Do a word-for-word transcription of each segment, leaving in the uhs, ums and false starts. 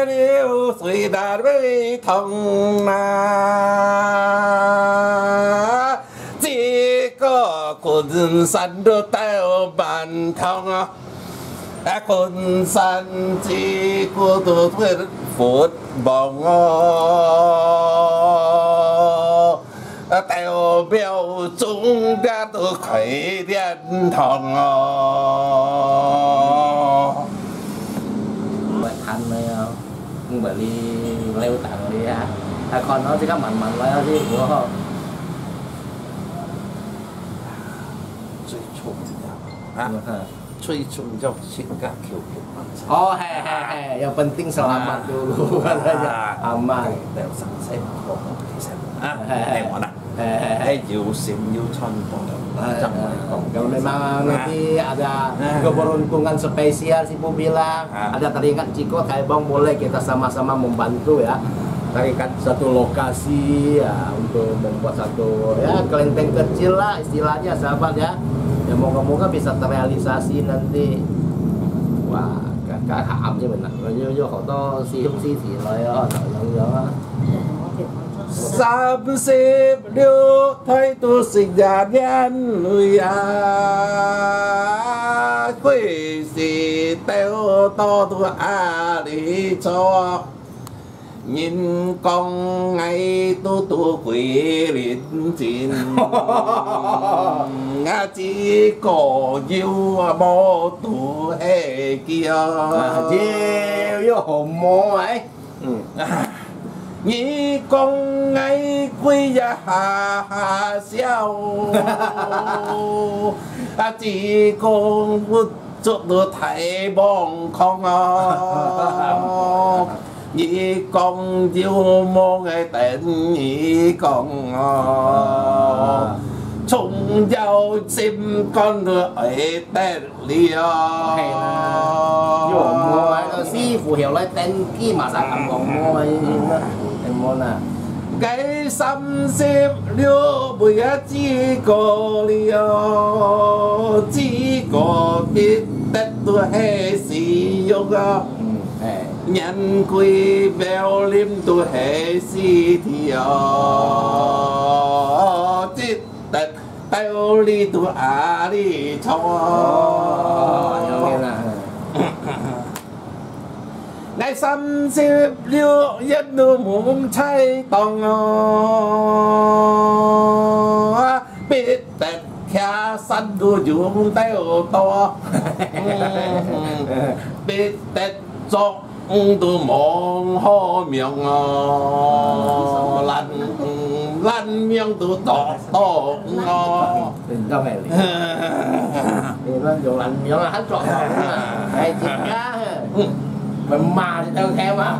流水大背痛啊，这个昆山的带我半痛啊，啊昆山这个都会佛忙哦。代表中间都开点堂哦。 Vậy thành này bởi vì leo tặng đi ha. À còn nó chỉ có mạnh mạnh lại chứ của họ. 最初啊，最初叫性格 Q Q。 Oh he he he, yang penting selamat dulu katanya. Aman. Đều sẵn sàng của cái xem. Em hỏi nè. Eh, you sim you chon Kalau memang nanti ada keberuntungan spesial si Bu bilang, ada teringat Ciko Taibong boleh kita sama-sama membantu ya. Tarikan satu lokasi ya untuk membuat satu ya kelenteng kecil lah istilahnya sahabat ya. Ya moga-moga bisa terrealisasi nanti. Wah, cả hạm chứ mình ạ. Vô vô họ to xì hung xì thì rồi đó, giống giống Sắp xếp liêu thay tu sinh gia nhân người à quỷ sĩ teo to tu à đi cho nhìn con ngay tu tu quỷ liên chín ngã chỉ có yêu mô tu hệ kia chiều vô hồn mô ấy. Nhị con ngay quy ra hà hà xiao à chỉ con vút chút được thấy bong không à nhị con yêu mong cái tên nhị con à chung giao xin con được ấy tên liêu vô mô ấy sư phụ hiểu lấy tên kia mà sao cầm vòng mô ấy môn à cái xăm xếp liêu bây chỉ có liêu chỉ có biết tết tôi hay sử dụng à nhân quy béo lim tôi hay sử thiệu chỉ tết béo li tôi à đi cho ngày xăm xếp liêu nhất đồ muốn cháy tông à biết tết khá sẵn đồ dùng tay ô tô biết tết cho đồ mong hô miệng lăn lăn miệng đồ to to đâu này thì nó dùng lăn miệng là hết trọn hay chích cá mình mà thì tao theo mà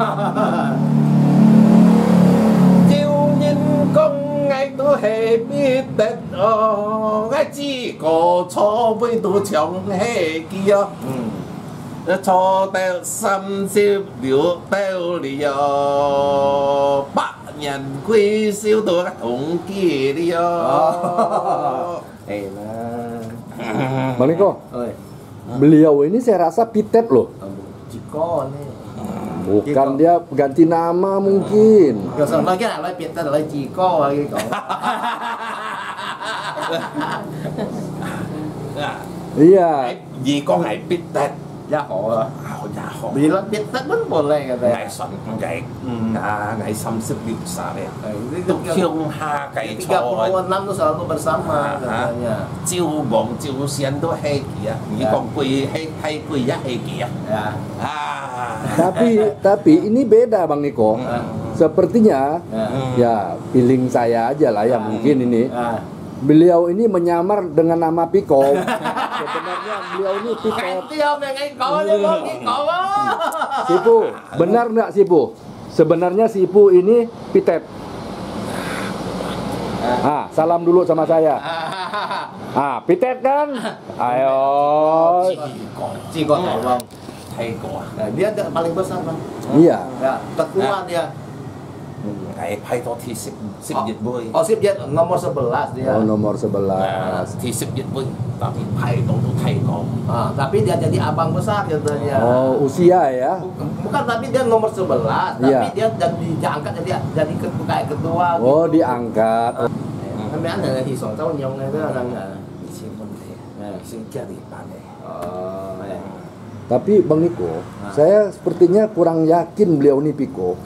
chiều nhìn con ngay tôi hề biết tết ngay chỉ có cho với tôi chồng hề kia cho tao xăm xếp biểu tao liều bắt nhận quy siêu tôi các thùng kia liều thì là Bang Niko, beliau ini saya rasa pitet loh. Ciko nih. Bukan dia ganti nama mungkin. Rồi sau nói cái nào nói biệt tên là Ciko rồi cậu. Iya. Vì con này biết tết. Gia hộ à? Gia hộ. Vì nó biết tết vẫn một lần rồi. Ngày xuân ngày à ngày xăm xếp biểu xa đấy. Tục khiêu ha cái tiga puluh enam tuh selalu bersama katanya. Chiêu bóng chiêu xiên都hay kia. Như con quỳ hay hay quỳ ya hay kia. Ya. Ah. Tapi tapi ini beda Bang Niko. Sepertinya ya feeling saya aja lah ya mungkin ini. Beliau ini menyamar dengan nama Piko. Sebenarnya beliau ini Piko. Sipu, benar nggak Sipu? Sebenarnya Sipu ini Pitet. Ah, salam dulu sama saya. Ah, Pitet kan? Ayo. Ciko Bang. Ciko. Dia paling besar Bang. Iya. Ya, tertua dia. Ngày pay to thi sip sip dịch bơi. Oh, sip jet nomor sebelas dia. Oh, nomor sebelas. Thi sip dịch bơi. Tapi pay to tu thầy có. Ah, tapi dia jadi abang besar katanya. Oh, usia ya? Bukan, tapi dia nomor sebelas, tapi Iya. dia jadi diangkat jadi jadi ketua kayak ketua. Oh, diangkat. Tapi aneh hi song tahun yang itu orang. Xin vấn đề. Xin jadi pandai. Oh, ya. Tapi Bang Niko, saya sepertinya kurang yakin beliau ini Piko.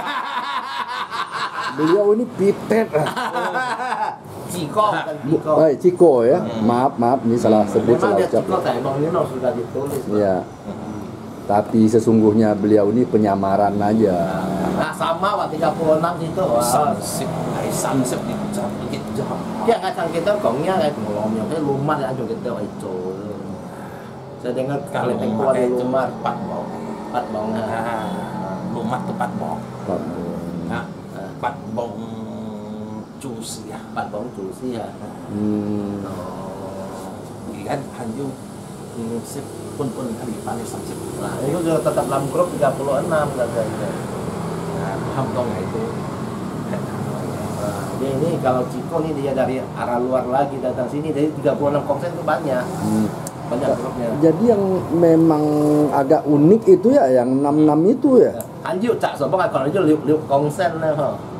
Beliau ini Pitet. Ciko bukan Ciko. Eh, Ciko ya. Maaf, maaf ini salah sebut, Memang salah dia ucap. Ciko, tapi Bang Nino sudah ditulis. Bang. Iya. Tapi sesungguhnya beliau ini penyamaran aja. Nah, sama Pak tiga puluh enam situ. Wah. Sam sip ngày sam sip đi chậm cái cho. Dia kacang kita gongnya kayak ngomong kayak lumat ya aja kita itu. Saya dengar kali tengkuan di lumat Pat bóng. empat bong. À, lumat tu pat bóng. Ha. Pat bóng chu si à. Empat bong chủ sih ya. Hmm. Thì kan hanyu sip pun pun hari pandai sam sip. Nah, itu juga tetap dalam grup tiga puluh enam katanya. Ham tong ngày tu. Nah, dia ini kalau Ciko nih dia dari arah luar lagi datang sini dari tiga puluh enam komsen itu banyak. Hmm. Banyak grupnya. Jadi yang memang agak unik itu ya, yang enam enam itu ya. Anju cak sobong kalau aja liuk liuk komsen lah.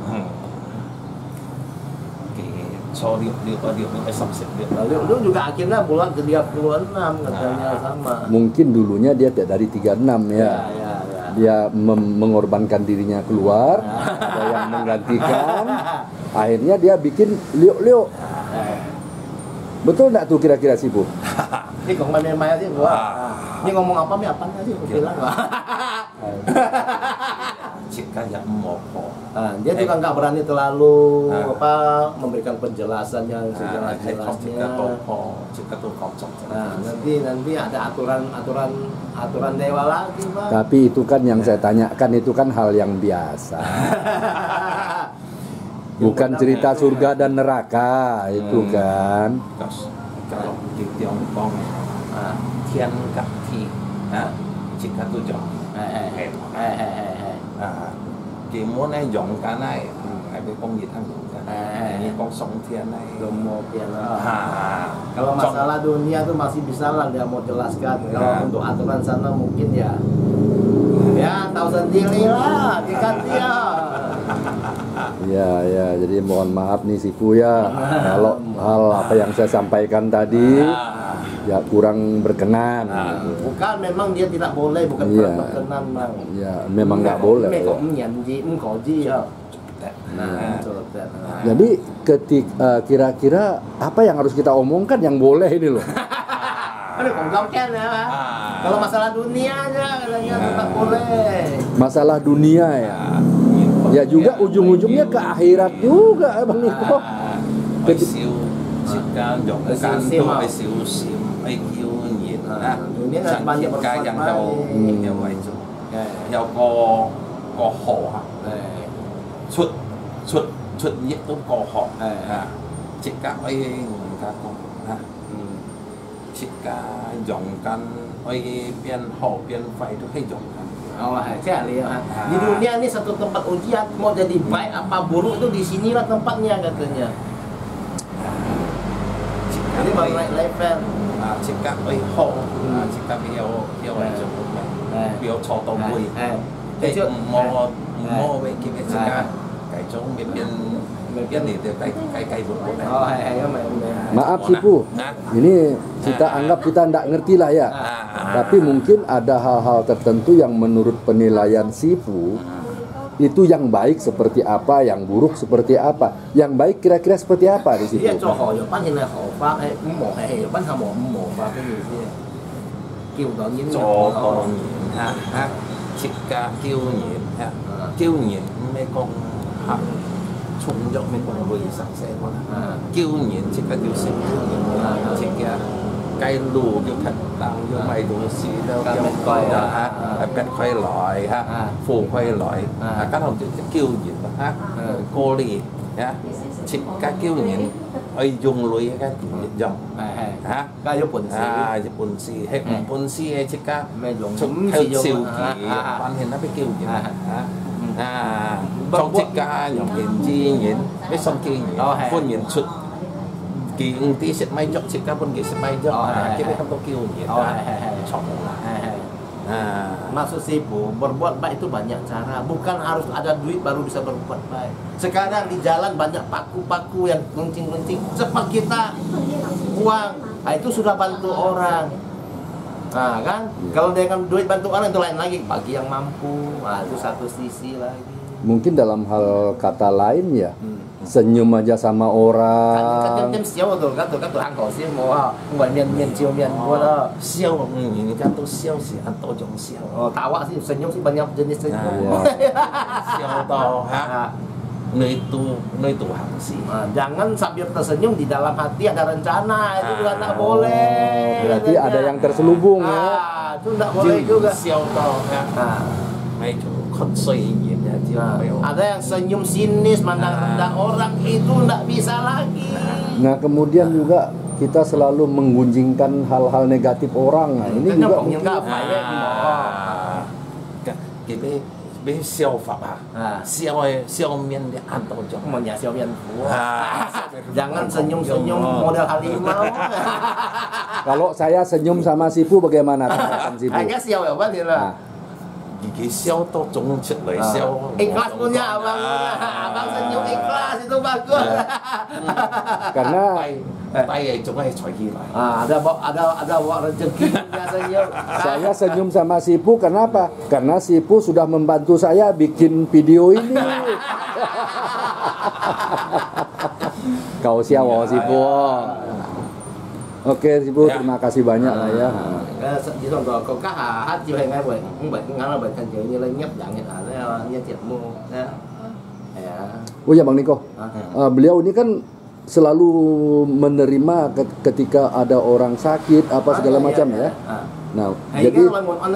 Cho điệu điệu điệu những cái sắp xếp điệu. Lalu lu juga akhirnya bulan ke tiga puluh enam katanya sama. Mungkin dulunya dia tidak dari tiga puluh enam ya. Ya, ya, ya. Dia mem- mengorbankan dirinya keluar, ada yang menggantikan. Akhirnya dia bikin liuk-liuk. Betul nggak tuh kira-kira sih Bu? Ini kok main-main sih gua. Ini ngomong apa nih apanya sih gua bilang. Jika yang mau Nah, dia juga nggak berani terlalu Ah. apa memberikan penjelasan yang jika sejelas-jelasnya. tuh jika tuh kocok. Nah, nanti nanti ada aturan-aturan aturan dewa lagi, Pak. Tapi itu kan yang saya tanyakan itu kan hal yang biasa. Bukan cerita surga dan neraka itu kan. Terus kalau di Tiongkok, ah, Thiên Cát Thi, ah, jika tuh jong, Eh, eh, eh, eh, eh, eh. ah, chỉ muốn anh dùng cái này, ai biết công gì thằng dùng cái này, ini con sông Thiên này, Domo piala. ah, Kalau masalah dunia tuh masih bisa lah dia mau jelaskan. Kalau Nah. untuk aturan sana mungkin ya, ya tahu sendiri lah, dikat dia. Ya ya, jadi mohon maaf nih Sifu ya. Kalau hal apa yang saya sampaikan tadi ya kurang berkenan. Bukan, memang dia tidak boleh, bukan Iya. berkenan bang. Ya memang nggak boleh. Ini kok Ya. menyanyi, mengkoji ya. Nah, nah, coba. Jadi ketik eh, kira-kira apa yang harus kita omongkan yang boleh ini loh. Aduh, kongkongken ya. Pak. Kalau masalah dunia aja katanya tetap boleh. Masalah dunia ya. Ya juga ujung-ujungnya ke akhirat juga Bang Niko. ai siêu jika dùng cái can tu ai siêu siêu ai kêu nhiệt, ah, chẳng chỉ cái yang theo theo vậy chứ, theo co co họ, xuất xuất xuất nhiệt tu co họ, ah, chỉ cả ai người ta con, ah, chỉ cả dùng can ai biên họ biên phải tu hay dùng can. Oh, saya lihat. Di dunia ini satu tempat ujian, mau jadi baik apa buruk itu di sinilah tempatnya katanya. Jadi baru naik level. À, chỉ các ấy họ, à, chỉ các yêu yêu anh chụp một cái, yêu cho tàu vui, cái mò mò về cái cái chỉ các cái chỗ miền biên biên để từ cái cái cái vụt vụt này. Oh, hai hai main. Maaf Sifu, ini kita anggap kita tidak ngerti lah ya. Tapi mungkin ada hal-hal tertentu yang menurut penilaian Sifu itu yang baik seperti apa, yang buruk seperti apa. Yang baik kira-kira seperti apa di situ? Dia coho yo pan hiện nay họ phát hay mổ hay yo pan hamo mổ và cái gì kia. Kêu đó những Cho con ha ha, chỉ các kêu nhiệt ha, kêu nhiệt mấy con học chung dọc mấy con vui sẵn sẽ con, kêu nhiệt chỉ các tiêu sinh kêu nhiệt, chỉ các cây lù kêu thật tăng kêu mày đồ xí đâu kêu coi đó ha, pet khoai lõi ha, phù khoai lõi, các đồng chí kêu nhiệt ha, cô lì ha, chỉ các kêu nhiệt, ai dùng lối cái nhiệt dòng, ha, ก็ญี่ปุ่นสิ àญี่ปุ่นซีเฮ้ยญี่ปุ่นซีไอ้ชิก้าไม่หลงชมเทลซิลกี่ปันเห็นนะไปกิ้วกี่นะฮะ À, trong chiếc ca nhóm hiện chi nhìn cái xong kia nhìn phun nhìn xuất kiện tí sẽ may chọn chiếc ca pun kia sẽ may cho cái cái không có kêu nhìn chọn Nah, maksud Sipu, berbuat baik itu banyak cara, bukan harus ada duit baru bisa berbuat baik. Sekarang di jalan banyak paku-paku yang kencing-kencing, cepat kita uang, nah, itu sudah bantu orang. Nah kan, kalau dengan duit bantu orang itu lain lagi, bagi yang mampu, nah, itu satu sisi lagi. Mungkin dalam hal kata lain ya, hmm. senyum aja sama orang. Kan kan siêu tuh kan tuh kan tuh angkau sih mau buat mian mian cium mian gua lah. Siêu, ini kan tuh siêu sih, atau jong siêu. Oh tawa sih, senyum sih banyak jenis senyum. Siêu toh, ha. Nơi tu, nơi tu hang sih. Jangan sambil tersenyum di dalam hati ada rencana, itu juga tak boleh. Berarti ada yang terselubung ya. Itu tak boleh juga. Siêu toh, ha. Mấy chỗ không suy nghiệm ya, Nah, ada yang senyum sinis, mandang rendah orang, itu nggak bisa lagi. Nah kemudian juga kita selalu menggunjingkan hal-hal negatif orang. Nah, ini juga mungkin cái bé bé siêu Phật à, siêu siêu miên để an toàn cho mau nhà siêu miên jangan senyum-senyum model halimau. Kalau saya senyum sama Sipu bagaimana tanggapan Sipu? Hanya siêu ya Pak dia lah. Gigi siêu to中出嚟siêu ikhlas punya abang, abang senyum ikhlas itu bagus. Karena tay chúng hay xoay kia lại. Ada ada ada bawa rezeki senyum. Saya senyum sama Sipu kenapa? Karena Sipu sudah membantu saya bikin video ini. Kau siapa Sipu? Oke Sipu, terima kasih banyak lah ya. Chỉ còn rồi có các hát chiều hay ngay vậy cũng vậy ngắn là vậy thành kiểu như là nhấp dạng hiện ở như tiệt mua ya. Oh ya Bang Niko, uh, beliau ini kan selalu menerima ketika ada orang sakit apa segala macam ya. Nah, jadi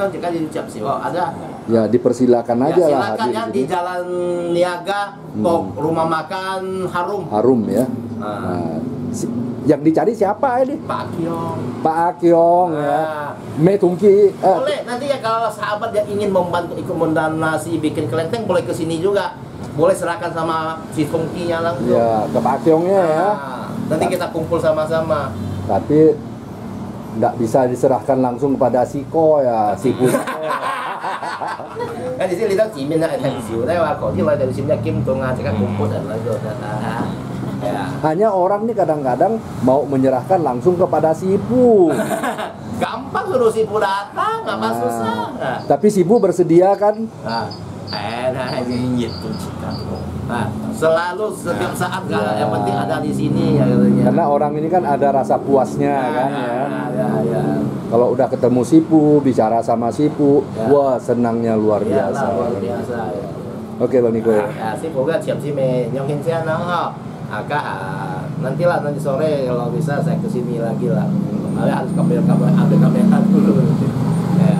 ya dipersilakan aja ya, lah hadir ya, di Jalan Niaga, hmm. rumah makan Harum. Harum ya. Nah, yang dicari siapa ini? Pak Akyong. Pak Akyong nah. ya. Me Tungki. Eh. Boleh nanti ya kalau sahabat yang ingin membantu ikut mendanasi bikin kelenteng boleh ke sini juga. Boleh serahkan sama si Tungkinya langsung. Ya, ke Pak Akyongnya nah, ya. Nanti kita kumpul sama-sama. Tapi nggak bisa diserahkan langsung kepada Siko ya, Sipu. Kan di sini kita jimin ya, thành xíu đấy mà cóที่เราdari sini Kim Tung aja kan kumpul dan lagi udah. Ya. Hanya orang nih kadang-kadang mau menyerahkan langsung kepada Sipu. Gampang suruh Sipu datang, nggak nah, susah. Nah. Tapi Sipu bersedia kan? Nah, eh, nah ini itu cita. Nah, selalu setiap saat ya. Yang penting ada di sini ya katanya. Karena orang ini kan ada rasa puasnya nah, kan ya. Nah, ya, ya. Kalau udah ketemu Sipu, bicara sama Sipu, ya. Wah senangnya luar ya, biasa. Lah, luar biasa ya. Oke Bang Niko. Ya, Sipu kan siap sih me nyong hinsian ha. Agak nanti lah nanti sore kalau bisa saya kesini lagi lah. Kemarin harus kamera kamera ada kamera dulu. Ya.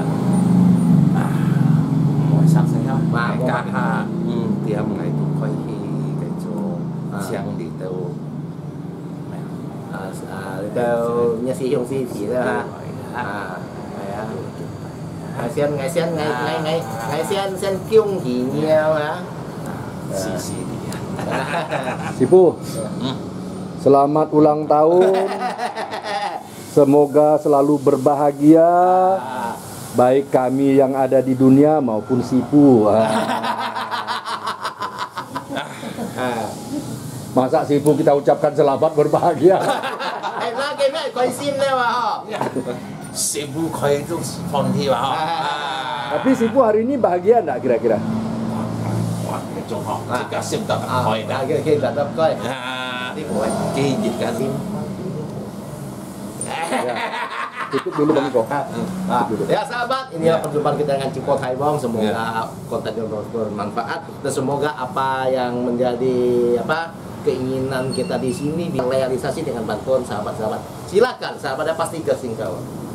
Mau sáng sẽ không? Mà cả hà, tiêm ngày tụ khoai khi cái chỗ chiang đi đâu. À, đâu nhà sĩ Hồng Si chỉ đó ha. À, ngày sen ngày sen ngày ngày ngày ngày sen sen kiung thì nhiều hả? Si si. Sipu, selamat ulang tahun. Semoga selalu berbahagia, baik kami yang ada di dunia maupun Sipu. Masa Sipu kita ucapkan selamat berbahagia? Sipu kau itu sponti bah. Tapi Sipu hari ini bahagia enggak kira-kira? Trong họ thì cả xem tập hỏi đã cái khi là tập coi đi hỏi cái gì cả tim tutup dulu Bang Niko. Ya sahabat, inilah perjumpaan kita dengan Ciko Thaibong. Semoga konten yang bermanfaat dan semoga apa yang menjadi apa keinginan kita di sini direalisasi dengan bantuan sahabat-sahabat. Silakan sahabatnya pasti ke Singkawa.